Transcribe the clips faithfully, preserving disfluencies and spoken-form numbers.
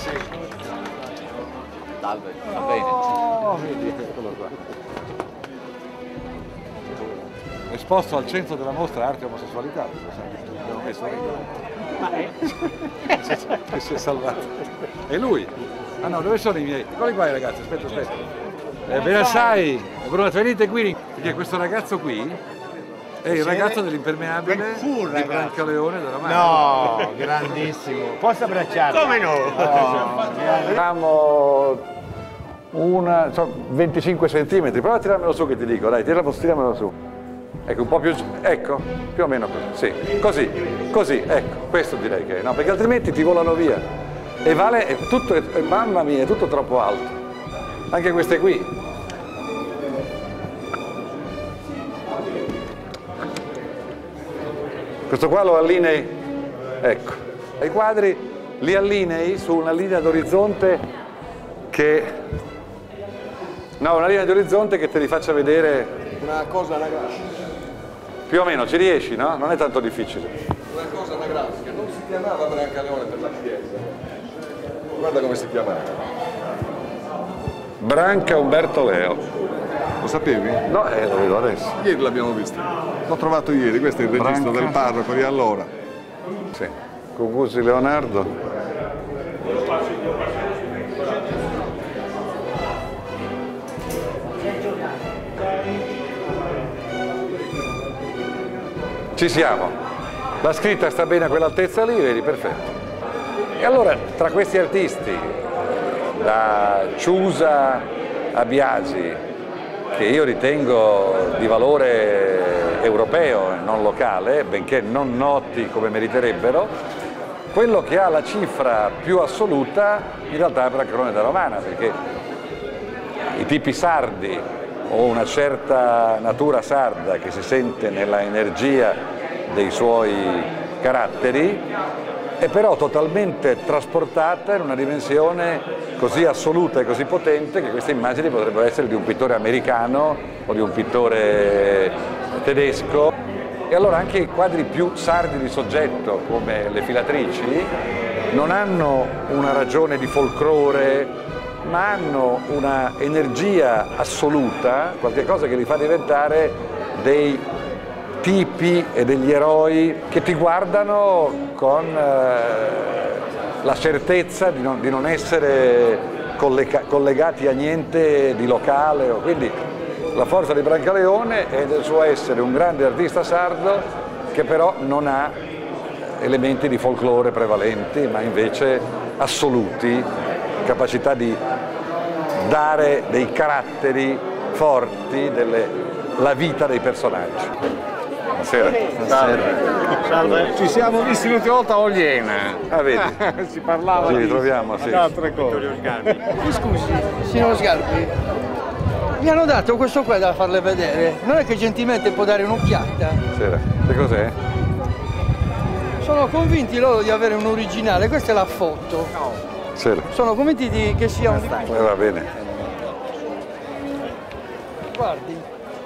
Salve, va bene. Oh, vedi, eccolo qua. Esposto al centro della mostra arte e omosessualità, abbiamo messo Ma è... che si è salvato. E lui? Ah no, dove sono i miei? Eccoli qua ragazzi, aspetta, aspetta. Eh, ben assai, Bruno, venite qui, perché questo ragazzo qui è il ragazzo dell'impermeabile di Brancaleone della Mano. No, grandissimo. Posso abbracciarlo? Come no? Abbiamo una, so, venticinque centimetri, prova a tirarmelo su che ti dico, dai, tiramelo, tiramelo su. Ecco, un po' più, ecco, più o meno così, sì, così, così, ecco, questo direi che, no, perché altrimenti ti volano via. E vale, è tutto, è, mamma mia, è tutto troppo alto. Anche queste qui. Questo qua lo allinei, ecco, e i quadri li allinei su una linea d'orizzonte che, no, una linea d'orizzonte che te li faccia vedere una cosa anagrafica. Più o meno, ci riesci, no? Non è tanto difficile. Una cosa anagrafica, non si chiamava Brancaleone per la chiesa. Guarda come si chiamava. Branca Umberto Leo. Lo sapevi? No, eh, lo vedo adesso. Ieri l'abbiamo visto. L'ho trovato ieri, questo è il registro Branca. del parroco di allora. Sì, Cucusi Leonardo. Ci siamo. La scritta sta bene a quell'altezza lì, vedi, perfetto. E allora, tra questi artisti, da Ciusa a Biagi, che io ritengo di valore europeo e non locale, benché non noti come meriterebbero, quello che ha la cifra più assoluta in realtà è Brancaleone da Romana, perché i tipi sardi o una certa natura sarda che si sente nella energia dei suoi caratteri è però totalmente trasportata in una dimensione così assoluta e così potente che queste immagini potrebbero essere di un pittore americano o di un pittore tedesco. E allora anche i quadri più sardi di soggetto, come le filatrici, non hanno una ragione di folklore, ma hanno una energia assoluta, qualcosa che li fa diventare dei tipi e degli eroi che ti guardano con eh, la certezza di non, di non essere collega, collegati a niente di locale. Quindi la forza di Brancaleone è del suo essere un grande artista sardo che però non ha elementi di folklore prevalenti, ma invece assoluti, capacità di dare dei caratteri forti, delle, la vita dei personaggi. Buonasera. Salve. Salve. Ci siamo visti l'ultima volta a Oliena. Ah, vedi? Si parlava ci di ritroviamo, sì. altre cose. Mi scusi, signor Sgarbi, mi hanno dato questo qua da farle vedere. Non è che gentilmente può dare un'occhiata? Buonasera. Che cos'è? Sono convinti loro di avere un originale, questa è la foto. Buonasera. Sono convinti di, che sia un... Eh, va bene. Guardi.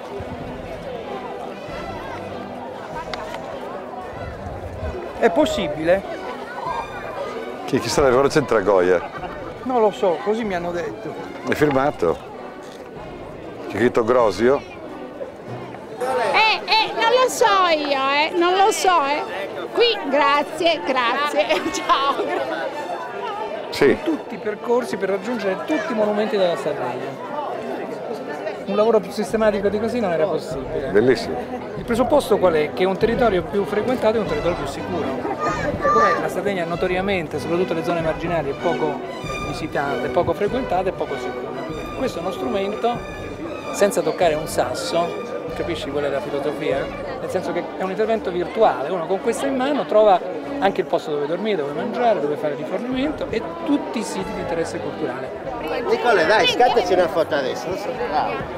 È possibile? Chi, chi sarebbe? Ora c'entra Goya. Non lo so, così mi hanno detto. È firmato? C'è scritto Grosio? Eh, eh, non lo so io, eh, non lo so, eh. Qui, grazie, grazie, ciao. Sì. Tutti i percorsi per raggiungere tutti i monumenti della Sardegna. Un lavoro più sistematico di così non era possibile. Bellissimo. Il presupposto qual è? Che un territorio più frequentato è un territorio più sicuro. Siccome la Sardegna notoriamente, soprattutto le zone marginali, è poco visitata, poco frequentata e poco sicura. Questo è uno strumento senza toccare un sasso, capisci qual è la filosofia? Nel senso che è un intervento virtuale, uno con questo in mano trova anche il posto dove dormire, dove mangiare, dove fare rifornimento e tutti i siti di interesse culturale. Nicola, dai, scattaci una foto adesso, non so. Bravo.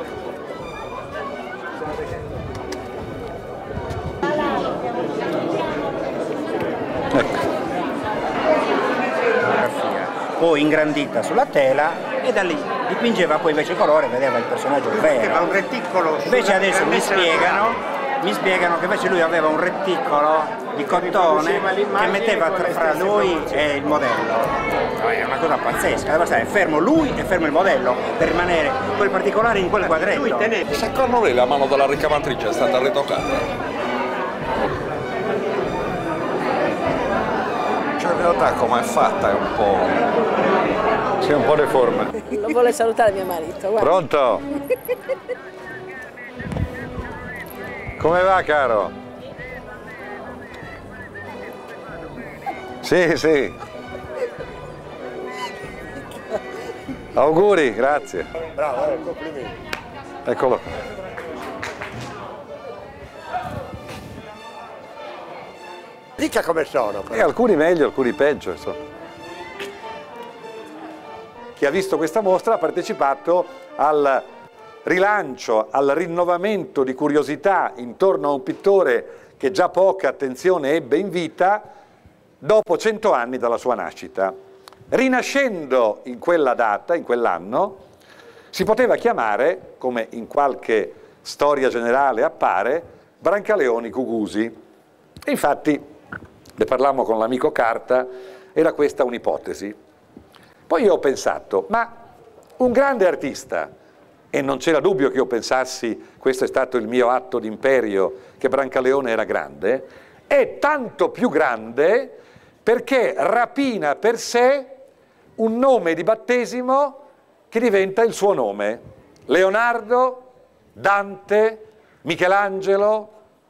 Poi ingrandita sulla tela e da lì dipingeva poi invece il colore, vedeva il personaggio vero. Era un reticolo. Invece adesso mi spiegano mi spiegano che invece lui aveva un reticolo di cotone che metteva tra, fra lui e il modello. No, è una cosa pazzesca, deve stare fermo lui e fermo il modello per rimanere quel particolare in quel quadretto. Secondo lei la mano della ricamatrice è stata ritoccata? Cioè in realtà come è fatta è un po'... C'è un po' deforme. Lo vuole salutare mio marito, guarda. Pronto? Come va, caro? Sì, sì. Auguri, grazie. Bravo, eh, complimenti. Eccolo qua. Dica come sono. E alcuni meglio, alcuni peggio, insomma. Chi ha visto questa mostra ha partecipato al rilancio, al rinnovamento di curiosità intorno a un pittore che già poca attenzione ebbe in vita dopo cento anni dalla sua nascita. Rinascendo in quella data, in quell'anno, si poteva chiamare, come in qualche storia generale appare, Brancaleoni Cugusi. E infatti, ne parlammo con l'amico Carta, era questa un'ipotesi. Poi io ho pensato, ma un grande artista, e non c'era dubbio che io pensassi, questo è stato il mio atto d'imperio, che Brancaleone era grande, è tanto più grande perché rapina per sé un nome di battesimo che diventa il suo nome. Leonardo, Dante, Michelangelo,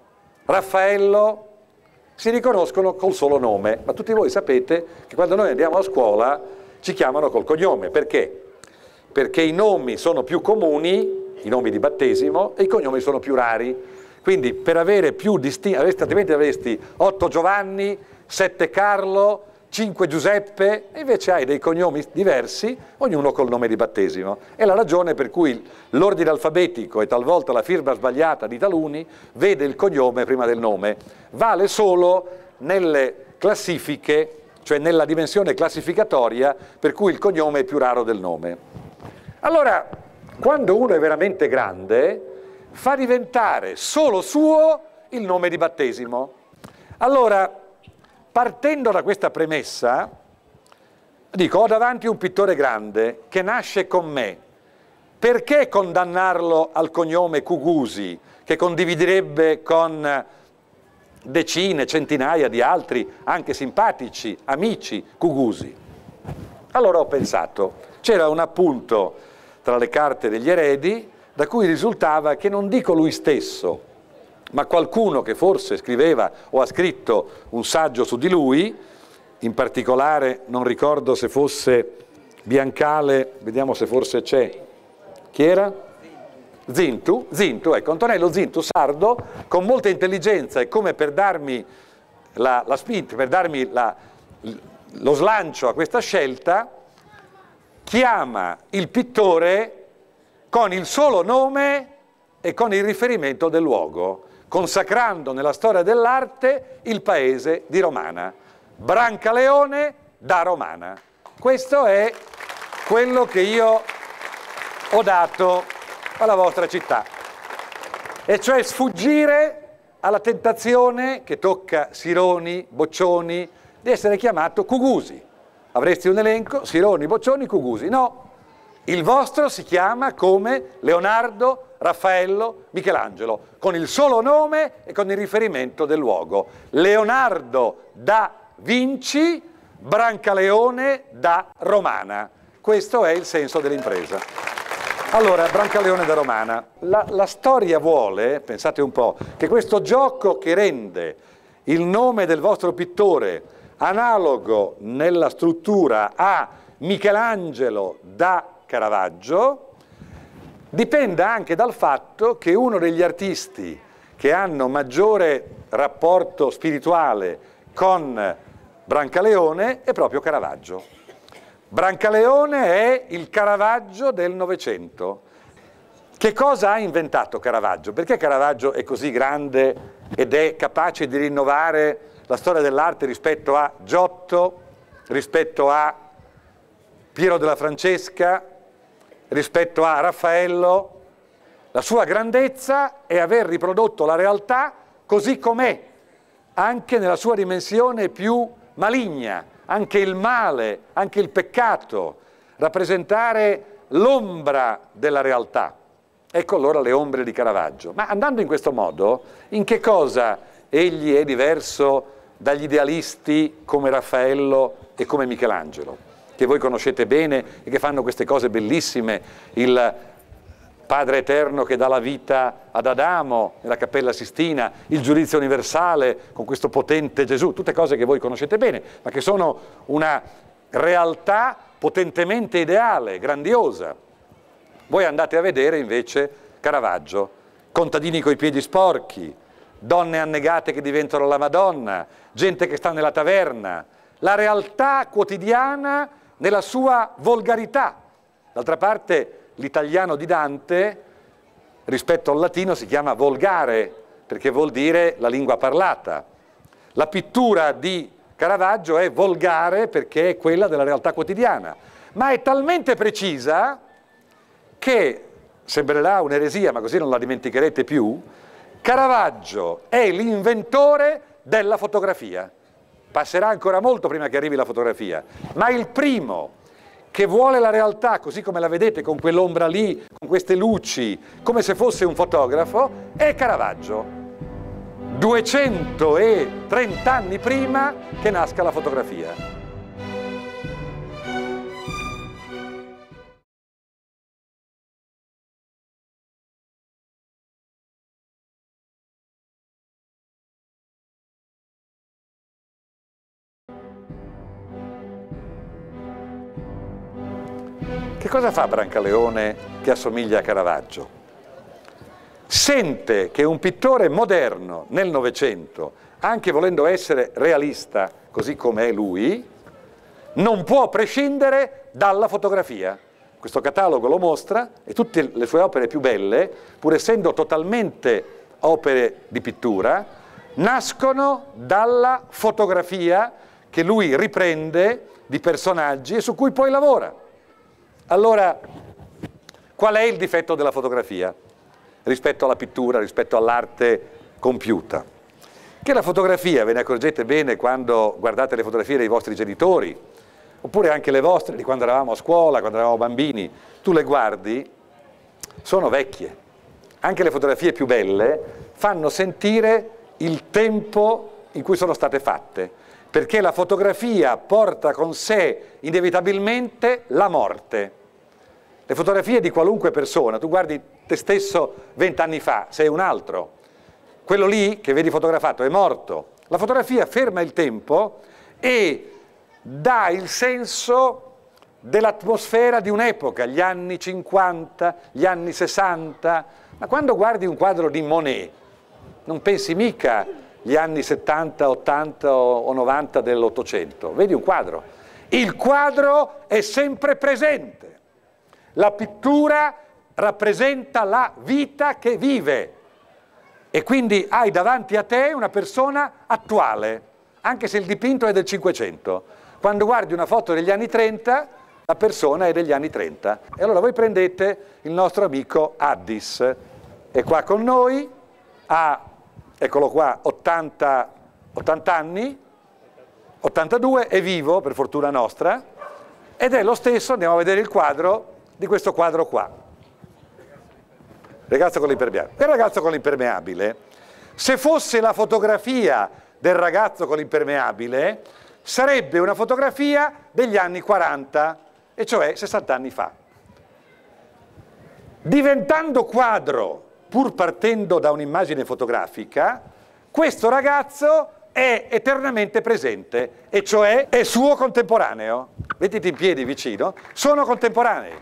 Raffaello si riconoscono col solo nome, ma tutti voi sapete che quando noi andiamo a scuola ci chiamano col cognome. Perché? Perché i nomi sono più comuni, i nomi di battesimo, e i cognomi sono più rari. Quindi per avere più distinti, altrimenti avresti otto Giovanni, sette Carlo, cinque Giuseppe, e invece hai dei cognomi diversi, ognuno col nome di battesimo. È la ragione per cui l'ordine alfabetico e talvolta la firma sbagliata di taluni vede il cognome prima del nome. Vale solo nelle classifiche, cioè nella dimensione classificatoria, per cui il cognome è più raro del nome. Allora, quando uno è veramente grande, fa diventare solo suo il nome di battesimo. Allora, partendo da questa premessa, dico, ho davanti un pittore grande che nasce con me. Perché condannarlo al cognome Cugusi, che condividerebbe con decine, centinaia di altri, anche simpatici, amici Cugusi? Allora ho pensato, c'era un appunto tra le carte degli eredi, da cui risultava che non dico lui stesso, ma qualcuno che forse scriveva o ha scritto un saggio su di lui, in particolare non ricordo se fosse Biancale, vediamo se forse c'è, chi era? Zintu, Zintu, ecco, Antonello Zintu, sardo, con molta intelligenza e come per darmi la, la spinta, per darmi la, lo slancio a questa scelta, chiama il pittore con il solo nome e con il riferimento del luogo, consacrando nella storia dell'arte il paese di Romana. Brancaleone da Romana. Questo è quello che io ho dato alla vostra città, e cioè sfuggire alla tentazione che tocca Sironi, Boccioni, di essere chiamato Cugusi. Avresti un elenco, Sironi, Boccioni, Cugusi. No, il vostro si chiama come Leonardo, Raffaello, Michelangelo, con il solo nome e con il riferimento del luogo. Leonardo da Vinci, Brancaleone da Romana. Questo è il senso dell'impresa. Allora, Brancaleone da Romana. La, la storia vuole, pensate un po', che questo gioco che rende il nome del vostro pittore analogo nella struttura a Michelangelo da Caravaggio, dipenda anche dal fatto che uno degli artisti che hanno maggiore rapporto spirituale con Brancaleone è proprio Caravaggio. Brancaleone è il Caravaggio del Novecento. Che cosa ha inventato Caravaggio? Perché Caravaggio è così grande ed è capace di rinnovare la storia dell'arte rispetto a Giotto, rispetto a Piero della Francesca, rispetto a Raffaello? La sua grandezza è aver riprodotto la realtà così com'è, anche nella sua dimensione più maligna, anche il male, anche il peccato, rappresentare l'ombra della realtà. Ecco allora le ombre di Caravaggio. Ma andando in questo modo, in che cosa egli è diverso dagli idealisti come Raffaello e come Michelangelo, che voi conoscete bene e che fanno queste cose bellissime, il Padre Eterno che dà la vita ad Adamo nella Cappella Sistina, il giudizio universale con questo potente Gesù, tutte cose che voi conoscete bene, ma che sono una realtà potentemente ideale, grandiosa. Voi andate a vedere invece Caravaggio, contadini coi piedi sporchi, donne annegate che diventano la Madonna, gente che sta nella taverna, la realtà quotidiana nella sua volgarità. D'altra parte l'italiano di Dante rispetto al latino si chiama volgare, perché vuol dire la lingua parlata. La pittura di Caravaggio è volgare perché è quella della realtà quotidiana, ma è talmente precisa che, sembrerà un'eresia ma così non la dimenticherete più, Caravaggio è l'inventore della fotografia. Passerà ancora molto prima che arrivi la fotografia, ma il primo che vuole la realtà così come la vedete, con quell'ombra lì, con queste luci, come se fosse un fotografo, è Caravaggio. duecentotrenta anni prima che nasca la fotografia. Che cosa fa Brancaleone che assomiglia a Caravaggio? Sente che un pittore moderno nel Novecento, anche volendo essere realista, così come è lui, non può prescindere dalla fotografia. Questo catalogo lo mostra e tutte le sue opere più belle, pur essendo totalmente opere di pittura, nascono dalla fotografia che lui riprende di personaggi e su cui poi lavora. Allora, qual è il difetto della fotografia rispetto alla pittura, rispetto all'arte compiuta? Che la fotografia, ve ne accorgete bene quando guardate le fotografie dei vostri genitori, oppure anche le vostre di quando eravamo a scuola, quando eravamo bambini, tu le guardi, sono vecchie. Anche le fotografie più belle fanno sentire il tempo in cui sono state fatte, perché la fotografia porta con sé inevitabilmente la morte. Le fotografie di qualunque persona, tu guardi te stesso vent'anni fa, sei un altro. Quello lì che vedi fotografato è morto. La fotografia ferma il tempo e dà il senso dell'atmosfera di un'epoca, gli anni cinquanta, gli anni sessanta. Ma quando guardi un quadro di Monet, non pensi mica gli anni settanta, ottanta o novanta dell'Ottocento. Vedi un quadro. Il quadro è sempre presente. La pittura rappresenta la vita che vive e quindi hai davanti a te una persona attuale, anche se il dipinto è del Cinquecento. Quando guardi una foto degli anni trenta, la persona è degli anni trenta. E allora voi prendete il nostro amico Addis, è qua con noi, ha, eccolo qua, ottanta, ottanta anni, ottantadue, è vivo, per fortuna nostra, ed è lo stesso, andiamo a vedere il quadro, di questo quadro qua. Ragazzo con l'impermeabile. Il ragazzo con l'impermeabile, se fosse la fotografia del ragazzo con l'impermeabile, sarebbe una fotografia degli anni quaranta, e cioè sessanta anni fa. Diventando quadro, pur partendo da un'immagine fotografica, questo ragazzo è eternamente presente, e cioè è suo contemporaneo. Mettiti in piedi vicino, sono contemporanei.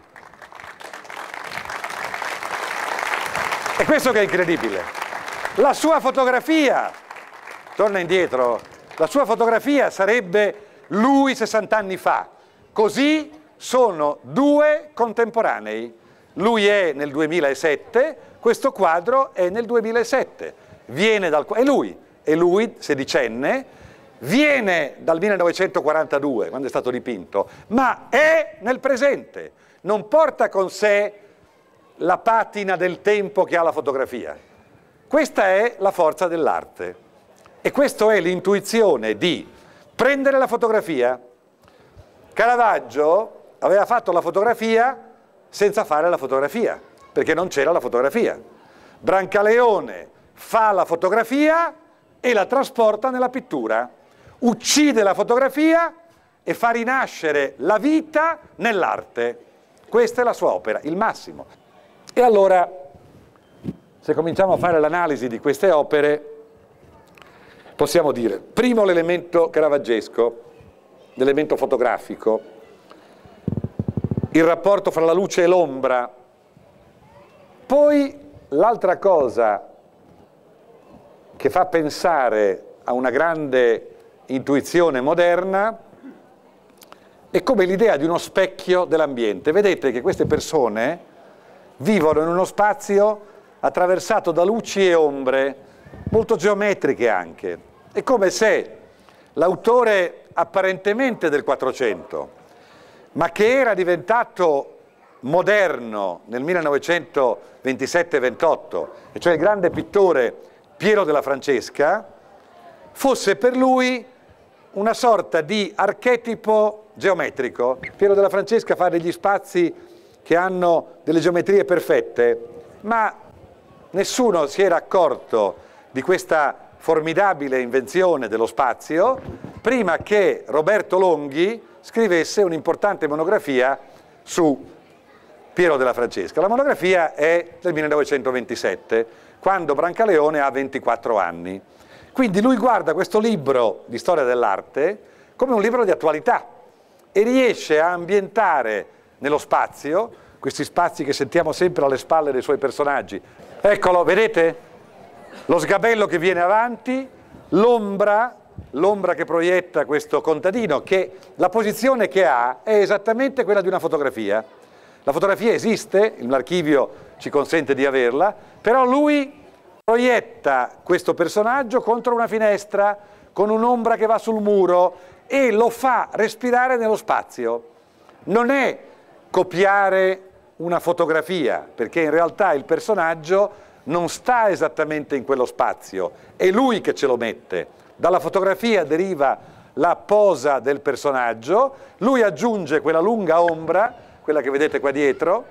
È questo che è incredibile. La sua fotografia, torna indietro, la sua fotografia sarebbe lui sessanta anni fa. Così sono due contemporanei. Lui è nel duemilasette, questo quadro è nel duemilasette. Viene dal, è lui, è lui, sedicenne, viene dal millenovecentoquarantadue, quando è stato dipinto, ma è nel presente. Non porta con sé la patina del tempo che ha la fotografia. Questa è la forza dell'arte e questa è l'intuizione di prendere la fotografia. Caravaggio aveva fatto la fotografia senza fare la fotografia, perché non c'era la fotografia. Brancaleone fa la fotografia e la trasporta nella pittura, uccide la fotografia e fa rinascere la vita nell'arte. Questa è la sua opera, il massimo. E allora, se cominciamo a fare l'analisi di queste opere, possiamo dire, primo l'elemento caravaggesco, l'elemento fotografico, il rapporto fra la luce e l'ombra. Poi l'altra cosa che fa pensare a una grande intuizione moderna è come l'idea di uno specchio dell'ambiente. Vedete che queste persone vivono in uno spazio attraversato da luci e ombre, molto geometriche anche. È come se l'autore apparentemente del Quattrocento, ma che era diventato moderno nel millenovecentoventisette ventotto, e cioè il grande pittore Piero della Francesca, fosse per lui una sorta di archetipo geometrico. Piero della Francesca fa degli spazi che hanno delle geometrie perfette, ma nessuno si era accorto di questa formidabile invenzione dello spazio prima che Roberto Longhi scrivesse un'importante monografia su Piero della Francesca. La monografia è del millenovecentoventisette, quando Brancaleone ha ventiquattro anni. Quindi lui guarda questo libro di storia dell'arte come un libro di attualità e riesce a ambientare nello spazio, questi spazi che sentiamo sempre alle spalle dei suoi personaggi. Eccolo, vedete? Lo sgabello che viene avanti, l'ombra, l'ombra che proietta questo contadino, che la posizione che ha è esattamente quella di una fotografia. La fotografia esiste, l'archivio ci consente di averla, però lui proietta questo personaggio contro una finestra con un'ombra che va sul muro e lo fa respirare nello spazio. Non è copiare una fotografia, perché in realtà il personaggio non sta esattamente in quello spazio, è lui che ce lo mette. Dalla fotografia deriva la posa del personaggio, lui aggiunge quella lunga ombra, quella che vedete qua dietro,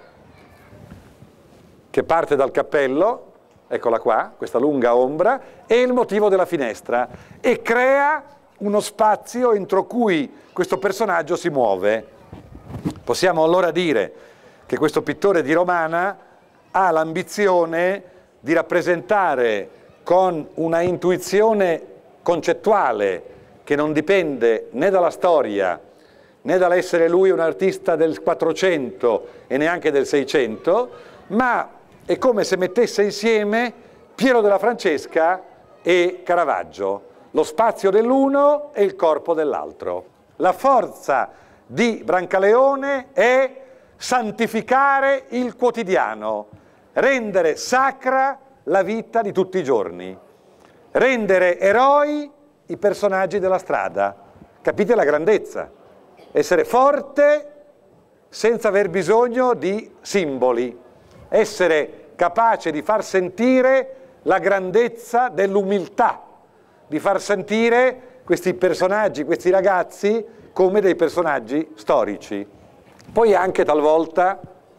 che parte dal cappello, eccola qua, questa lunga ombra, e il motivo della finestra, e crea uno spazio entro cui questo personaggio si muove. Possiamo allora dire che questo pittore di Romana ha l'ambizione di rappresentare con una intuizione concettuale che non dipende né dalla storia né dall'essere lui un artista del Quattrocento e neanche del Seicento, ma è come se mettesse insieme Piero della Francesca e Caravaggio, lo spazio dell'uno e il corpo dell'altro. La forza di Brancaleone è santificare il quotidiano, rendere sacra la vita di tutti i giorni, rendere eroi i personaggi della strada. Capite la grandezza? Essere forte senza aver bisogno di simboli, essere capace di far sentire la grandezza dell'umiltà, di far sentire questi personaggi, questi ragazzi, come dei personaggi storici. Poi anche talvolta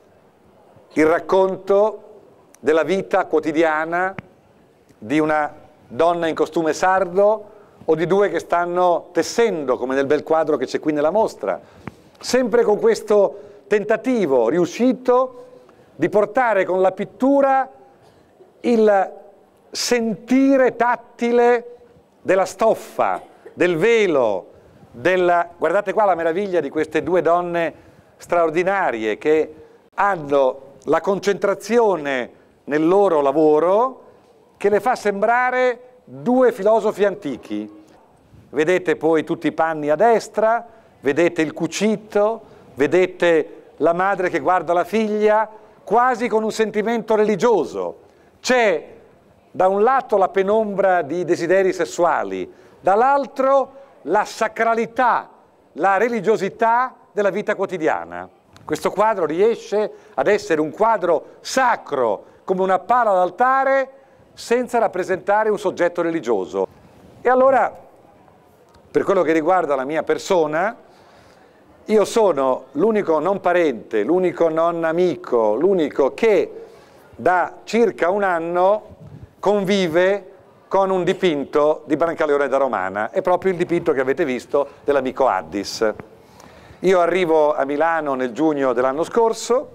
il racconto della vita quotidiana di una donna in costume sardo o di due che stanno tessendo, come nel bel quadro che c'è qui nella mostra, sempre con questo tentativo riuscito di portare con la pittura il sentire tattile della stoffa, del velo, della... Guardate qua la meraviglia di queste due donne straordinarie che hanno la concentrazione nel loro lavoro che le fa sembrare due filosofi antichi. Vedete poi tutti i panni a destra, vedete il cucito, vedete la madre che guarda la figlia quasi con un sentimento religioso. C'è da un lato la penombra di desideri sessuali, dall'altro la sacralità, la religiosità della vita quotidiana. Questo quadro riesce ad essere un quadro sacro, come una pala d'altare, senza rappresentare un soggetto religioso. E allora, per quello che riguarda la mia persona, io sono l'unico non parente, l'unico non amico, l'unico che da circa un anno convive con un dipinto di Brancaleone da Romana. È proprio il dipinto che avete visto dell'amico Addis. Io arrivo a Milano nel giugno dell'anno scorso,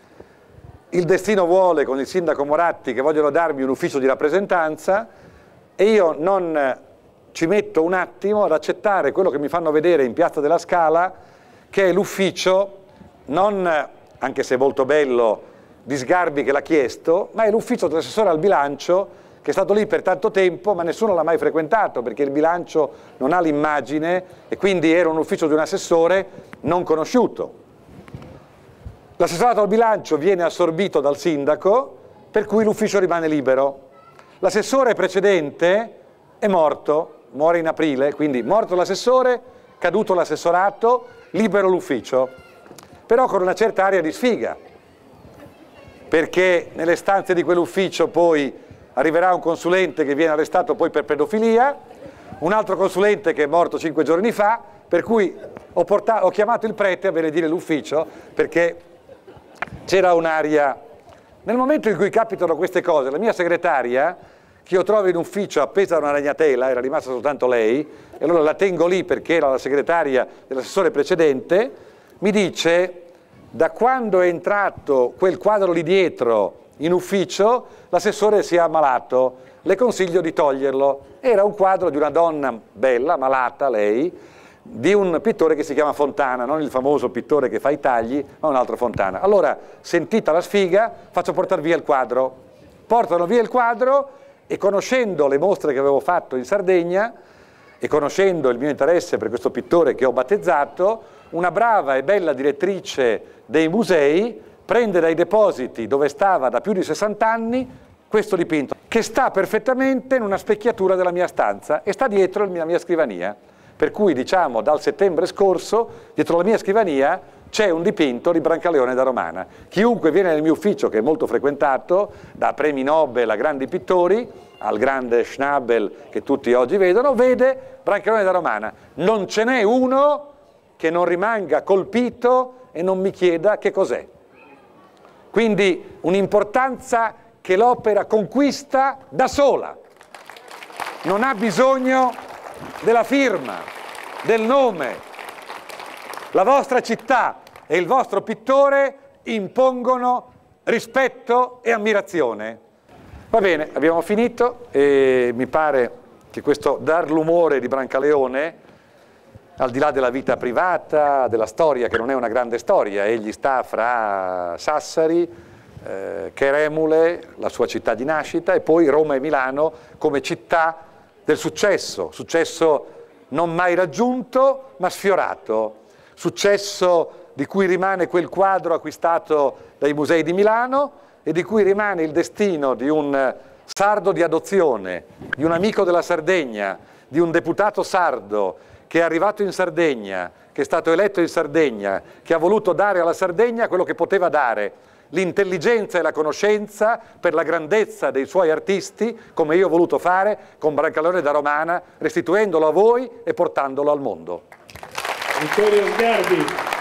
il destino vuole con il sindaco Moratti che vogliono darmi un ufficio di rappresentanza e io non ci metto un attimo ad accettare quello che mi fanno vedere in Piazza della Scala, che è l'ufficio, non, anche se molto bello, di Sgarbi che l'ha chiesto, ma è l'ufficio dell'assessore al bilancio che è stato lì per tanto tempo ma nessuno l'ha mai frequentato perché il bilancio non ha l'immagine e quindi era un ufficio di un assessore non conosciuto. L'assessorato al bilancio viene assorbito dal sindaco per cui l'ufficio rimane libero. L'assessore precedente è morto, muore in aprile, quindi morto l'assessore, caduto l'assessorato, libero l'ufficio, però con una certa aria di sfiga, perché nelle stanze di quell'ufficio poi arriverà un consulente che viene arrestato poi per pedofilia, un altro consulente che è morto cinque giorni fa, per cui ho, portato, ho chiamato il prete a benedire l'ufficio perché c'era un'aria. Nel momento in cui capitano queste cose, la mia segretaria, che io trovo in ufficio appesa a una ragnatela, era rimasta soltanto lei, e allora la tengo lì perché era la segretaria dell'assessore precedente, mi dice: da quando è entrato quel quadro lì dietro in ufficio, l'assessore si è ammalato, le consiglio di toglierlo. Era un quadro di una donna bella, malata lei, di un pittore che si chiama Fontana, non il famoso pittore che fa i tagli, ma un altro Fontana. Allora, sentita la sfiga, faccio portare via il quadro. Portano via il quadro e conoscendo le mostre che avevo fatto in Sardegna e conoscendo il mio interesse per questo pittore che ho battezzato, una brava e bella direttrice dei musei prende dai depositi dove stava da più di sessanta anni questo dipinto, che sta perfettamente in una specchiatura della mia stanza e sta dietro la mia scrivania. Per cui, diciamo, dal settembre scorso, dietro la mia scrivania c'è un dipinto di Brancaleone da Romana. Chiunque viene nel mio ufficio, che è molto frequentato, da premi Nobel a grandi pittori, al grande Schnabel che tutti oggi vedono, vede Brancaleone da Romana. Non ce n'è uno che non rimanga colpito e non mi chieda che cos'è. Quindi un'importanza che l'opera conquista da sola. Non ha bisogno della firma, del nome. La vostra città e il vostro pittore impongono rispetto e ammirazione. Va bene, abbiamo finito e mi pare che questo dar l'umore di Brancaleone, al di là della vita privata, della storia, che non è una grande storia, egli sta fra Sassari, eh, Cheremule, la sua città di nascita, e poi Roma e Milano come città del successo, successo non mai raggiunto ma sfiorato, successo di cui rimane quel quadro acquistato dai musei di Milano e di cui rimane il destino di un sardo di adozione, di un amico della Sardegna, di un deputato sardo che è arrivato in Sardegna, che è stato eletto in Sardegna, che ha voluto dare alla Sardegna quello che poteva dare, l'intelligenza e la conoscenza per la grandezza dei suoi artisti, come io ho voluto fare con Brancaleone da Romana, restituendolo a voi e portandolo al mondo. Vittorio Sgarbi.